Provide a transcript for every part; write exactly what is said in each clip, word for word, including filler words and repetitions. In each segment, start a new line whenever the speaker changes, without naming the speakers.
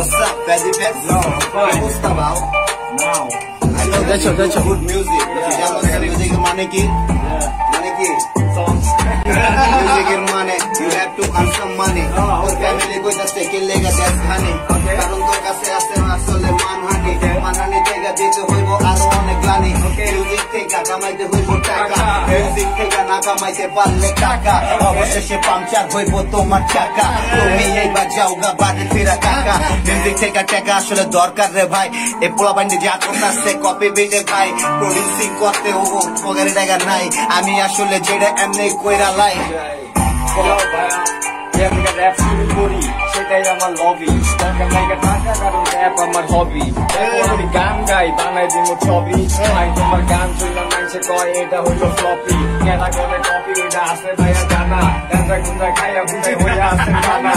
What's up, Fazzy Fez?
No, fine.
What's about?
Now.
I know
That's all, that's all.
good music.
Yeah.
Music মানে কি?
Yeah.
মানে কি?
Songs.
Music এর মানে you have to earn some money.
Oh,
তোর
okay.
Family কইতাছে কি লেগা দেশ হানি।
Okay.
কারণ তোর কাছে আছে আসলে মানহানি। মানহানি থেকে দিতে হইব আরো অনেক গ্লানি।
Okay.
মিউজিক থেকে কামাইতে হইব টাকা।
টাকা।
মিউজিক থেকে না কামাইতে পারলে টাকা। অবশেষে পাংচার হইব তোমার চাকা। তুমি এইবার যাওগা বাড়ি ফেরা টাকা। মিউজিক থেকে টাকা আসলে দরকার রে ভাই। এই পোলাপান্ডি যা করতেছে কপি বিটে ভাই। প্রডিউসিং করতে ও পকেটে টাকা নাই। আমি আসলে যেটা এমনি কইরা লাই।
Yo, ভাইয়া, যে আমি rap শুরু করি, সেটাই আমার লবি। দরকার নাই টাকা, কারণ rap আমার hobby। এখন আমি গান গাই, বানাই দিব ছবি। ভাই, তোমার গান শুনলাম মানুষে কয় এটা হইলো floppy। কেনা করে copy, ওইটা আছে ভাইয়া জানা। গাঁজা গুঁজা খাইয়া বুঝাই হইয়া আছে নানা।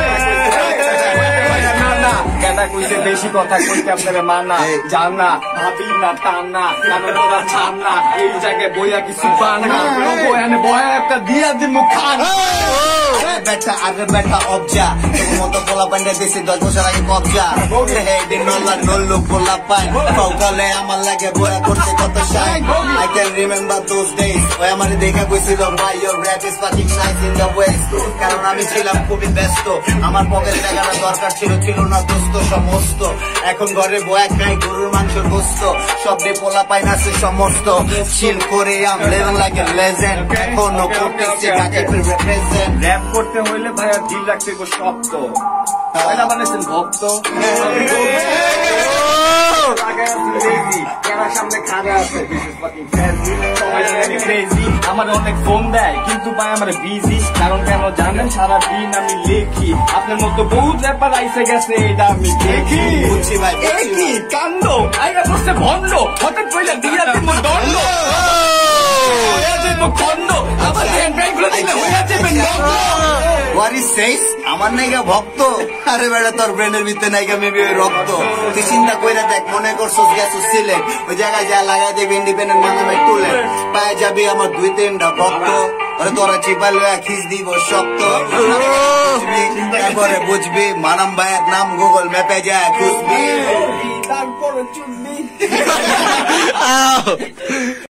কেনা কইছে বেশি কথা কইতে আপনারা মানা। জানা, ভাবি না টানা, কারণ তোরা ছান না। এই জায়গায় বইয়া কিছু পান না। বয়ানে বয়া একটা দিয়া দিমু খান।
বেটা আরে বেটা অবজা তোর মতো পোলা পান্ডে দিছি দশ বছর আগে কবজা হেডি নল্লা নল্লু পোলা পাই সকালে আমার লাগে বয়া করতে কত শাইন I can remember those days ওই আমার দেখা কইছিল ভাই your rap is fucking nice in the west কারণ আমি ছিলাম খুবই ব্যস্ত আমার পকেটে টাকাটা দরকার ছিল ছিল না দোস্ত সমস্ত এখন ঘরে বয়া খাই গরুর মাংসের গোস্ত সব ডে পোলা পাই নাছে সমস্ত চিল করে আম living like a legend এখনো করতেছি ঢাকা to represent
র‍্যাপ করতে হইলে ভাইয়া দিল রাখতে গো শক্ত পয়লা বানাইছেন ভক্ত সামনে খাড়া আছে আমার অনেক ফোন দেয় কিন্তু ভাই আমার বিজি কারণ কেন জানেন সারাদিন আমি লেখি আপনার মতো বহুত র্যাপার আইসে গেছে এটা আমি দেখি
বুঝছি ভাই
কি কান্দ আইরা বসে ভন্ড হঠাৎ কইলা দিয়া দিব দণ্ড হইয়া যাইব খন্ড আমার হ্যান্ডব্যাগগুলো দিলে হইয়া যাবে নন্দ
আমার নাইগা ভক্ত আরে বেড়া তোর ব্রেনের ভিতরে নাইগা মেবি ওই রক্ত তুই চিন্তা কইরা দেখ মনে করছস গেছো সিলেট ওই জায়গায় যা লাগাই দেবে ইন্ডিপেন্ডেন্ট মানামে টুলে পায়ে যাবি আমার দুই তিনটা ভক্ত ওরে তোরা চিপা লয়া খিচ দিব শক্ত তারপরে বুঝবি মানাম ভাইয়ের নাম গুগল ম্যাপে যায় খুঁজবি
তারপরে চুনবি